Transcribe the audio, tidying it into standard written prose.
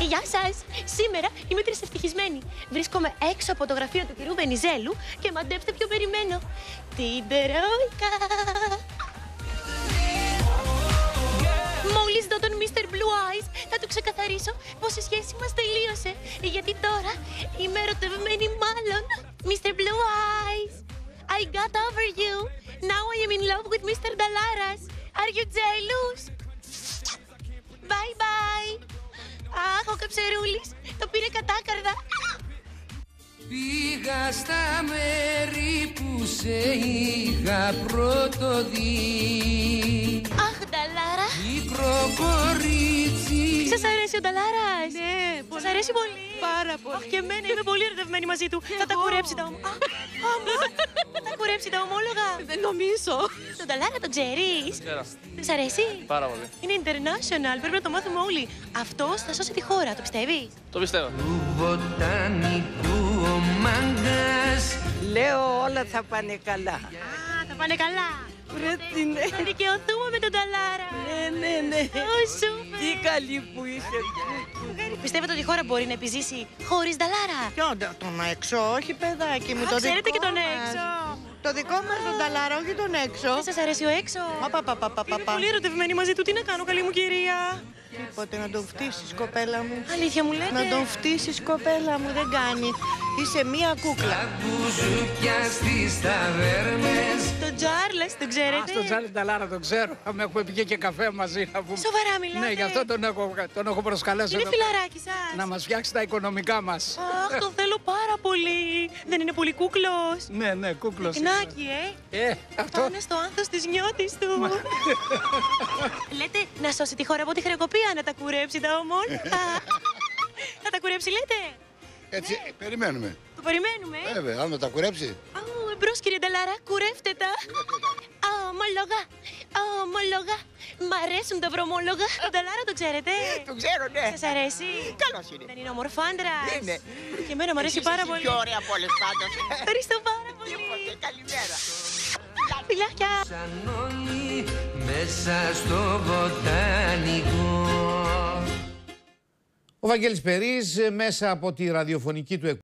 Γεια σας! Σήμερα είμαι τρισευτυχισμένη. Βρίσκομαι έξω από το γραφείο του κυρίου Βενιζέλου και μαντέψτε ποιο περιμένω. Την Τρόικα! Μόλις δω τον Mr. Blue Eyes, θα του ξεκαθαρίσω πως η σχέση μας τελείωσε. Γιατί τώρα είμαι ερωτευμένη μάλλον. Mr. Blue Eyes, I got over you. Now I am in love with Mr. Dalaras. Are you jealous? Bye bye. Αχ, ο Καψερούλης το πήρε κατάκαρδα. Πήγα στα μέρη που σε είχα πρώτο δει. Αχ, Νταλάρα. Μικρό κορίτσι. Σας αρέσει ο Νταλάρας? Ναι, Σας αρέσει πολύ? Πάρα πολύ. Αχ, και εμένα, είμαι πολύ ερωτευμένη μαζί του. Θα τα κουρέψει τα ομόλογα. Θα τα κουρέψει τα ομόλογα. Δεν νομίζω. Τον Νταλάρα τον ξέρεις? Ξέρω. Σ' αρέσει? Πάρα πολύ. Είναι international, πρέπει να το μάθουμε όλοι. Αυτός θα σώσει τη χώρα, το πιστεύεις? Το πιστεύω. Του βοτανικού ο μάγκας. Λέω όλα θα πάνε καλά. Α, θα πάνε καλά. Ρε τι ναι. Θα δικαιωθούμε με τον Νταλάρα. Ναι. Ω, σούπερ. Τι καλή που είσαι. Πιστεύετε ότι η χώρα μπορεί να επιζήσει χωρίς Νταλάρα? Ποιον, τον έξω, όχι παιδάκι μου. Α, Το ξέρετε δικό και τον μας. έξω. Το δικό μας τον Νταλάρα, όχι τον έξω. Δεν σας αρέσει ο έξω? Είμαι Πα. πολύ ερωτευμένη μαζί του. Τι να κάνω, καλή μου κυρία? Τίποτε, να τον φτύσεις, κοπέλα μου. Αλήθεια μου λέτε? Να τον φτύσεις, κοπέλα μου, δεν κάνει. Είσαι μία κούκλα. Τα μπουζούκια στις ταβέρνες. Τον Τζάρλες, τον ξέρετε? Στον Τζάρλι Νταλάρα τον ξέρω. Με έχουμε πει και καφέ μαζί να πούμε. Σοβαρά μιλάτε? Ναι, γι' αυτό τον έχω προσκαλέσει Είναι εδώ φιλαράκι σας? να μας φτιάξει τα οικονομικά μας. Αχ, τον θέλω πάρα πολύ. Δεν είναι πολύ κούκλος? Ναι, κούκλος. Κνάκι, Αυτό. Πάνε στο άνθος της νιώτης του. Λέτε να σώσει τη χώρα από τη χρεοκοπία, να τα κουρέψει τα ομόλογα. Θα τα κουρέψει, λέτε? Έτσι, περιμένουμε. Το περιμένουμε. Βέβαια, αν με τα κουρέψει. Εμπρός, κύριε Νταλάρα, κουρεύτε τα. Ομόλογα. Μ' αρέσουν τα βρωμόλογα. Τον Νταλάρα το ξέρετε? Το ξέρω, ναι. Σας αρέσει? Καλός είναι. Δεν είναι ομορφάντρας? Είναι. Και εμένα μου αρέσει πάρα πολύ. Πιο ωραία από όλες πάντως. Ευχαριστώ πάρα πολύ. Καλημέρα. Φιλάκια. Σαν όλοι μέσα στο βοτανικό. Ο Βαγγέλης Περής μέσα από τη ραδιοφωνική του εκπομπή